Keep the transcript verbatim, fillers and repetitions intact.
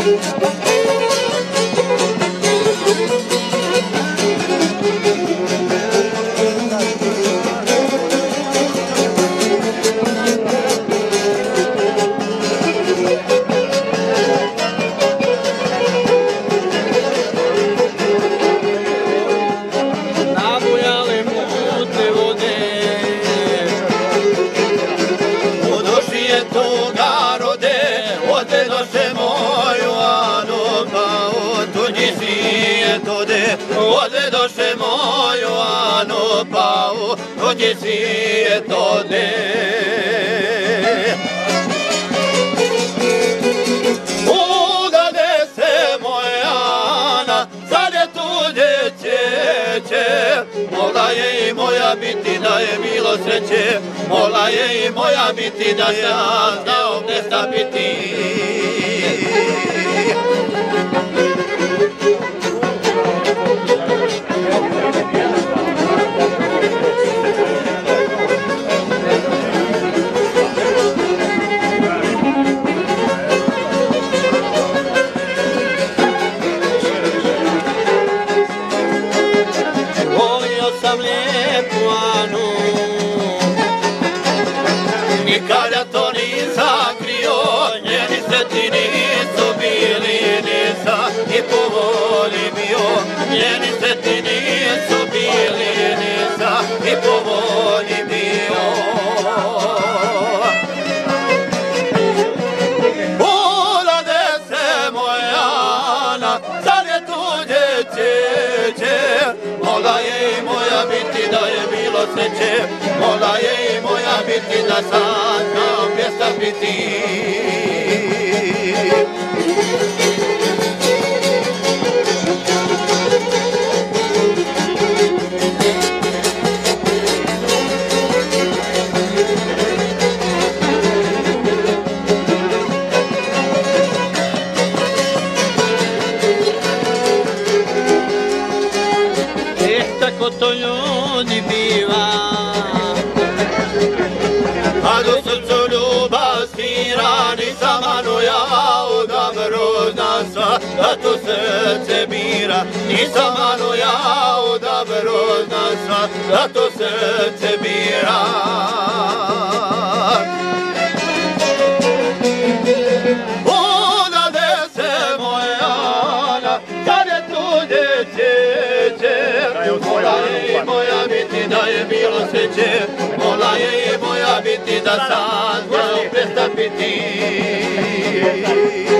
Ode doše moju Anu Pavu, dođi svijet ode. Ugade se moja Ana, sad je tuđe cvijeće. Mogla je i moja biti da je bilo sreće, mogla je i moja biti da sam znao mjesta biti. Nikad ja to nisam krio, njeni sretni nisu bili, nisam i po volji bio. Njeni sretni nisu bili, nisam i po volji bio. Urade se moja Ana, sad je tuđe cvijeće. Mogla je i moja biti da je bilo sreće, mogla je i moja biti da sam znao mjesta biti. Tako to ljudi biva, a do srcu ljubav svira, nisam Anu ja odabro zna sva, da to srce bira. Nisam Anu ja odabro zna sva, da to srce bira. Odade se moja Ana, kad je tuđe cvijeće. Mola je i moja biti da je bilo sreće, mola je i moja biti da sam znao prestat biti.